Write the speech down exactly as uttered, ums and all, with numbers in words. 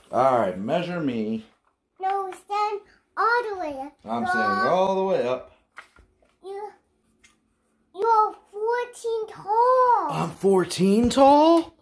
Alright, measure me. No, stand all the way up. I'm standing all the way up. You, you're fourteen tall. I'm fourteen tall?